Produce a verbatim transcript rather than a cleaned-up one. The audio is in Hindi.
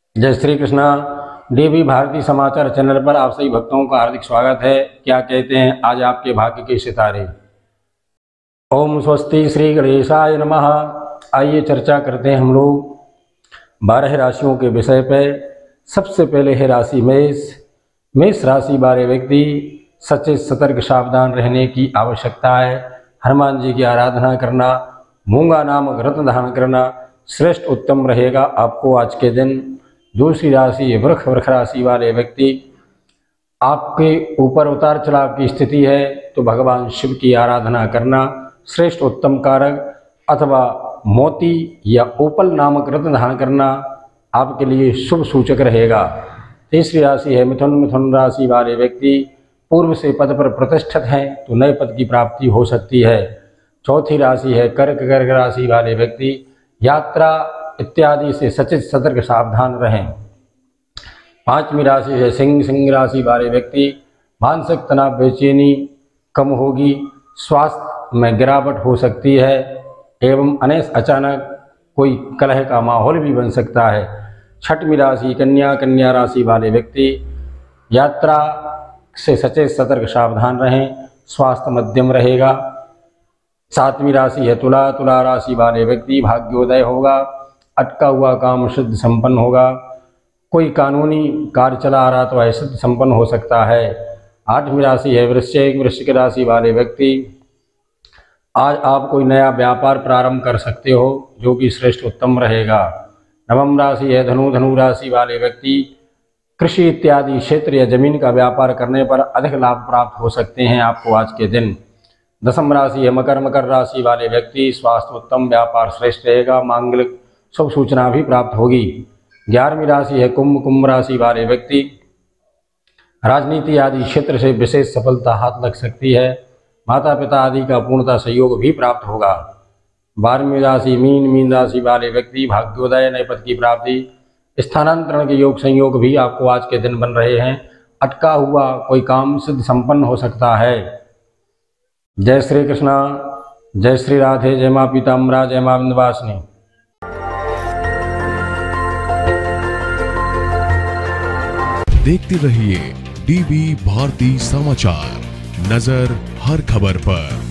जय श्री कृष्णा। डीबी भारती समाचार चैनल पर आप सभी भक्तों का हार्दिक स्वागत है। क्या कहते हैं आज आपके भाग्य के सितारे। ओम स्वस्ति श्री गणेशाय नमः। आइए चर्चा करते हैं हम लोग बारह राशियों के विषय पे। सबसे पहले है राशि मेष। मेष राशि वाले व्यक्ति सचेत सतर्क सावधान रहने की आवश्यकता है। हनुमान जी की आराधना करना, मूंगा नामक रत्न धारण करना श्रेष्ठ उत्तम रहेगा आपको आज के दिन। दूसरी राशि वृष वृष राशि वाले व्यक्ति, आपके ऊपर उतार चढ़ाव की स्थिति है तो भगवान शिव की आराधना करना श्रेष्ठ उत्तम कारक, अथवा मोती या ओपल नामक रत्न धारण करना आपके लिए शुभ सूचक रहेगा। तीसरी राशि है मिथुन। मिथुन राशि वाले व्यक्ति पूर्व से पद पर प्रतिष्ठित हैं तो नए पद की प्राप्ति हो सकती है। चौथी राशि है कर्क। कर्क राशि वाले व्यक्ति यात्रा इत्यादि से सचेत सतर्क सावधान रहें। पांचवी राशि है सिंह। सिंह राशि वाले व्यक्ति मानसिक तनाव बेचैनी कम होगी, स्वास्थ्य में गिरावट हो सकती है एवं अनेक अचानक कोई कलह का माहौल भी बन सकता है। छठवीं राशि कन्या। कन्या राशि वाले व्यक्ति यात्रा से सचेत सतर्क सावधान रहें, स्वास्थ्य मध्यम रहेगा। सातवीं राशि है तुला। तुला राशि वाले व्यक्ति भाग्योदय होगा, अटका हुआ काम सिद्ध संपन्न होगा, कोई कानूनी कार्य चला आ रहा तो वह सिद्ध संपन्न हो सकता है। आठवीं राशि है वृश्चिक। वृश्चिक राशि वाले व्यक्ति आज आप कोई नया व्यापार प्रारंभ कर सकते हो जो कि श्रेष्ठ उत्तम रहेगा। नवम राशि है धनु। धनु राशि वाले व्यक्ति कृषि इत्यादि क्षेत्र या जमीन का व्यापार करने पर अधिक लाभ प्राप्त हो सकते हैं आपको आज के दिन। दसम राशि है मकर। मकर राशि वाले व्यक्ति स्वास्थ्य उत्तम, व्यापार श्रेष्ठ रहेगा, मांगलिक शुभ सूचना भी प्राप्त होगी। ग्यारहवीं राशि है कुंभ। कुंभ राशि वाले व्यक्ति राजनीति आदि क्षेत्र से विशेष सफलता हाथ लग सकती है, माता पिता आदि का पूर्णतः सहयोग भी प्राप्त होगा। बारहवीं राशि मीन। मीन राशि वाले व्यक्ति भाग्योदय, नए पद की प्राप्ति, स्थानांतरण के योग संयोग भी आपको आज के दिन बन रहे हैं। अटका हुआ कोई काम सिद्ध संपन्न हो सकता है। जय श्री कृष्णा। जय श्री राधे। जय माँ पीताम्बरा। जय माँ विंध्यवासिनी। देखते रहिए डीबी भारती समाचार, नजर हर खबर पर।